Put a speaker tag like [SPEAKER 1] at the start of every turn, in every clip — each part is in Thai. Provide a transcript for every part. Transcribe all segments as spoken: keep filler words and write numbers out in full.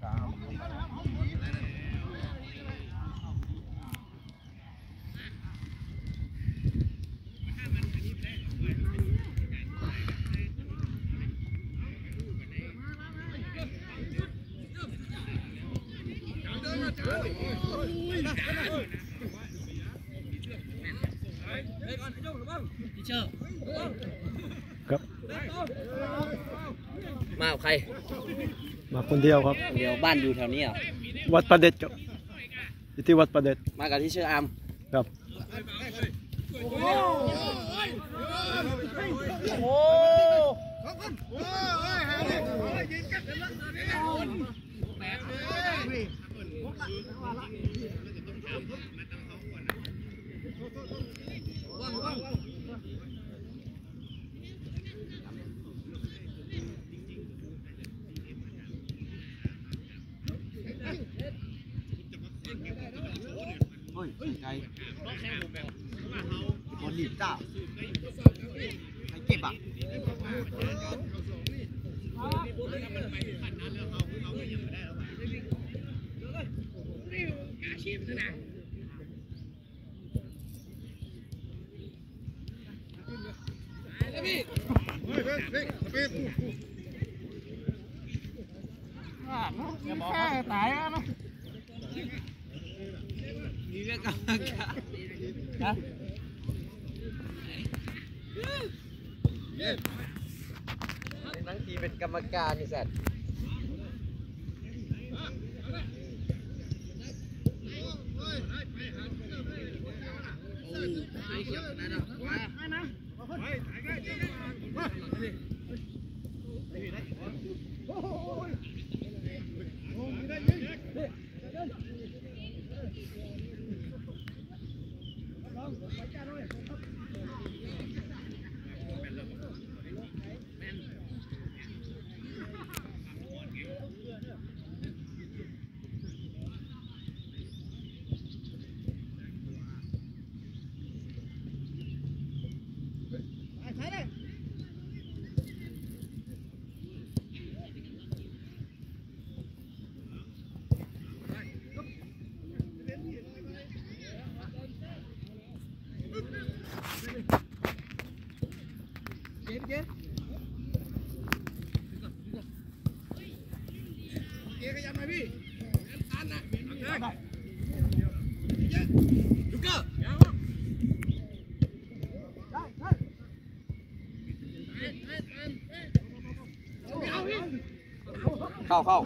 [SPEAKER 1] ครับ
[SPEAKER 2] มาใคร
[SPEAKER 1] มาคนเดียวครับ
[SPEAKER 2] เดียวบ้านอยู่แถวนี้เหรอ
[SPEAKER 1] วัดประเด็จครับอยู่ที่วัดประเด็จ
[SPEAKER 2] มากับที่ชื่ออาม
[SPEAKER 1] ครับ
[SPEAKER 2] โอ้ไงคนหลีบจ้าใครเก็บอ่ะแค่ตายแล้วเนาะมีเรื่องกรรมการฮะนั่งทีเป็นกรรมการนี่สัตว์เข้าเข้า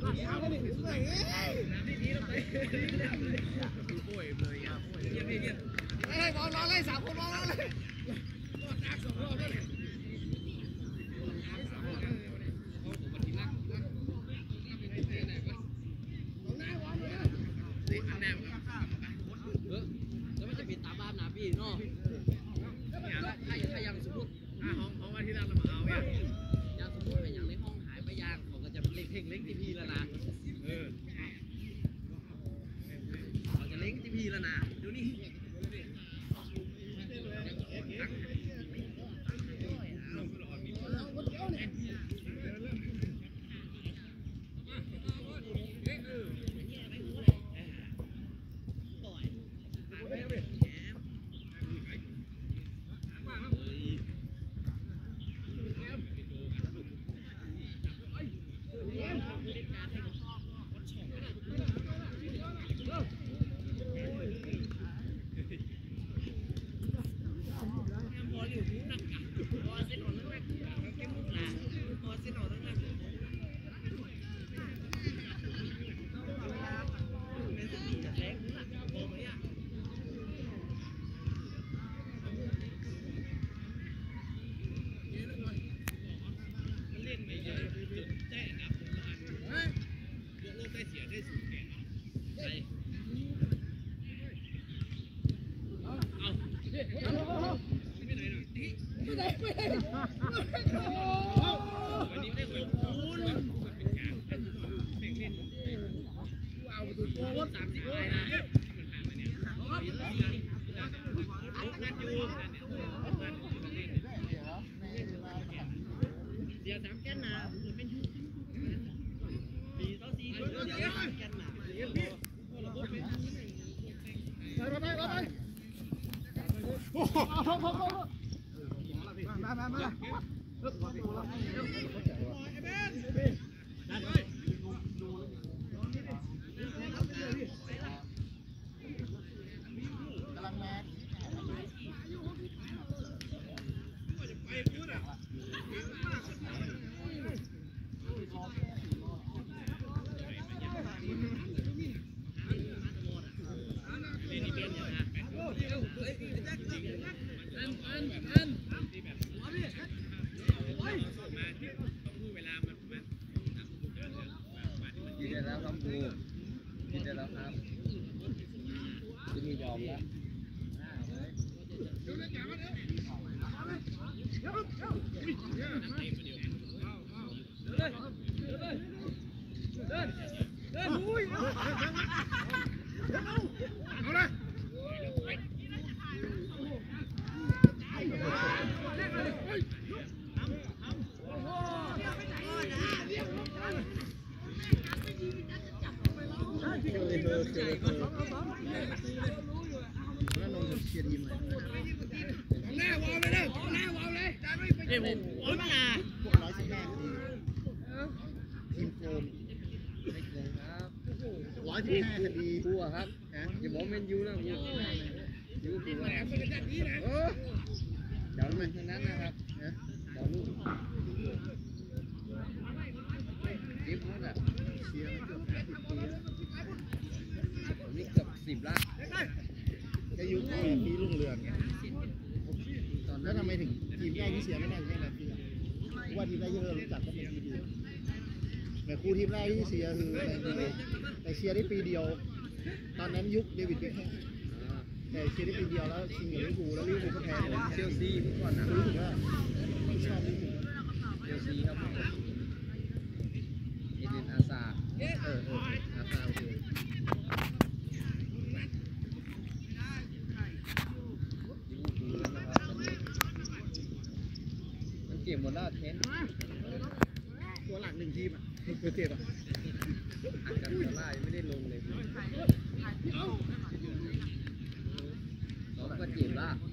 [SPEAKER 2] แล้วมันจะปิดตาบ้านนะพี่เนาะถ้าถ้ายังสมมติห้องห้องว่าที่เราเราเอาเนี่ยยังสมมติเป็นอย่างในห้องหายไปยางเขาก็จะเล็กเพ่งเล็กที่พี่แล้วนะเออเขาจะเล็กที่พี่แล้วนะดูนี่กินได้แล้วครับครูกินได้แล้วครับจะมียอมแล้วเอาเลยแน่วอลเลยแน่วอลเลยเอ้ยผมมาละพวกร้อยสิบแม่ทีมโฟมไม่โกงครับร้อยสิบห้าคดีกูอะครับนะอย่าบอกเมนยูนะกูยูกูเออเดี๋ยวมันทั้งนั้นนะครับนะเดี๋ยวลูกทีมนั้นอ่ะเชียร์มาเกือบห้าสิบปีนี่เกือบสิบล้านจะยุคปีรุ่งเรืองตอนนั้นทำไมถึงทีมแรกที่เชียร์ไม่ได้แค่นั้นพี่ว่าทีมแรกที่เรารู้จักก็เป็นทีมดีแต่ครูทีมแรกที่เชียร์คือแต่เชียร์ได้ปีเดียวตอนนั้นยุคเดวิดเบ็คแฮมแต่เชียร์ได้ปีเดียวแล้วชิงกับลิเวอร์พูลแล้วลิเวอร์พูลก็แพ้เลยเชลซีพี่ก่อนนะรู้สึกว่าไม่ชอบลิเวอร์พูลเชลซีครับเอเดนอาซาเออเอออาซาโอเคเก็บหมดแล้วเทนตัวหลักหนึ่งทีมอ่ะตัวเจ็บอ่ะอัดกับซาร่ายังไม่ได้ลงเลยสองก็เจ็บละ